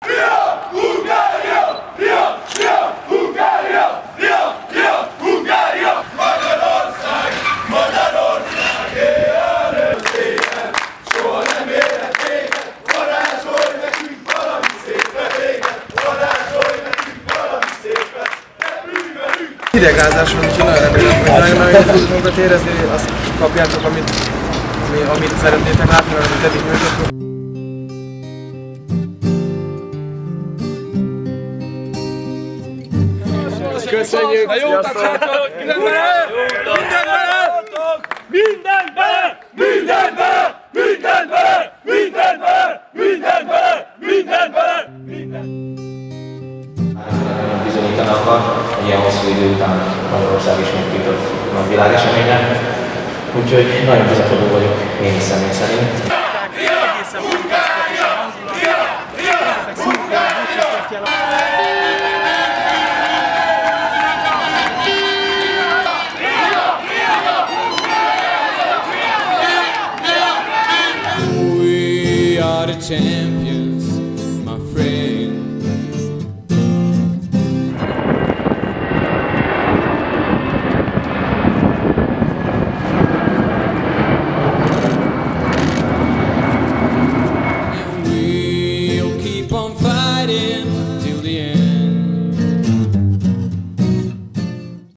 Hidegrázáson, úgyhogy nagyon remélem, hogy nagyon fogjuk magukat érezni, azt kapjátok, amit szeretnétek látni, vagy amit eddig nyújtottunk. Köszönjük! Jó társadalmat! Minden bele! Minden bele! Minden bele! Minden bele! Minden bele! Minden bele! Minden bele! Minden bele! Bizonyítanak hogy ilyen hosszú idő után Magyarország ismét kiütött nagy világeseményen. Úgyhogy nagyon bizakodó vagyok én is személy szerint. We are the champions.